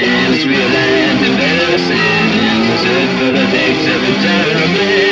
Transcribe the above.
hands, real land and better sins. A set for the takes of eternal bliss.